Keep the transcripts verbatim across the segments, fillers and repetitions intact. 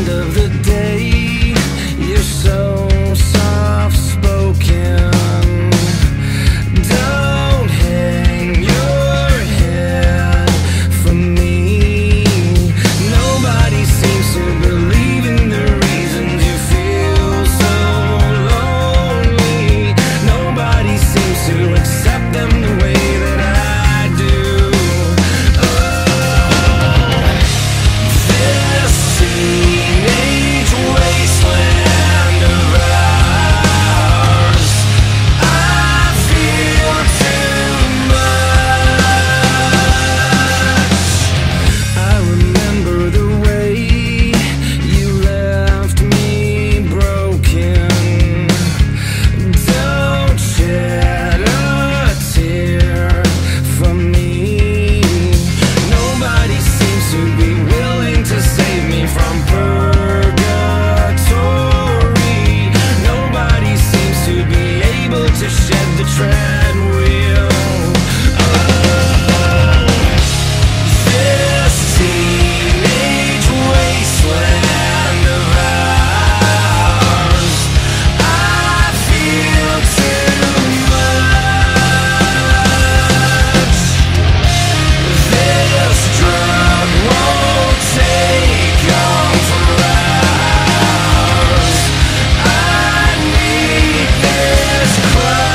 end of the day, you're so soft spoken. Don't hang your head for me. Nobody seems to believe in the reasons you feel so lonely. Nobody seems to accept them the way that I do. Oh, this teenage wasteland of ours, I feel too much. I remember the way you left me broken. Don't shed a tear for me. Nobody seems to be willing to save me from purgatory. Nobody seems to be able to shed the tread wheel. Oh, this teenage wasteland of ours, I feel too much. This drug won't take on for hours. I need this clutch.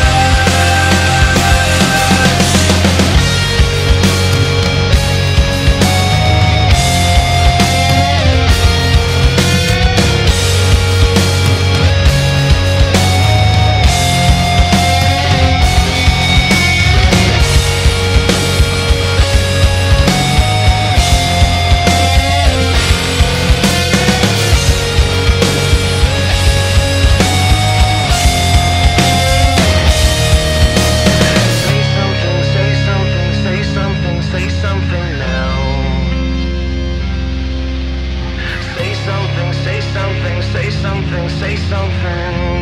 Say something, say something, say something now. Say something, say something, say something, say something.